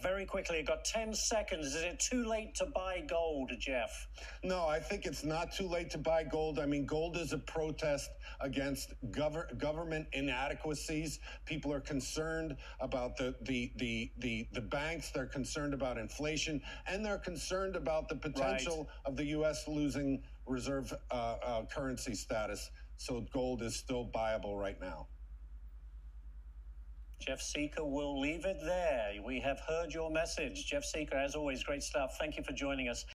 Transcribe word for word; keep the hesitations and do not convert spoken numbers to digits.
very quickly, I've got ten seconds. Is it too late to buy gold, Jeff? No, I think it's not too late to buy gold. I mean, gold is a protest against gov- government inadequacies. People are concerned about the, the, the, the, the banks. They're concerned about inflation, and they're concerned about the potential Right. of the U S losing reserve uh, uh, currency status. So gold is still buyable right now. Jeff Sica, will leave it there. We have heard your message. Jeff Sica, as always, great stuff. Thank you for joining us.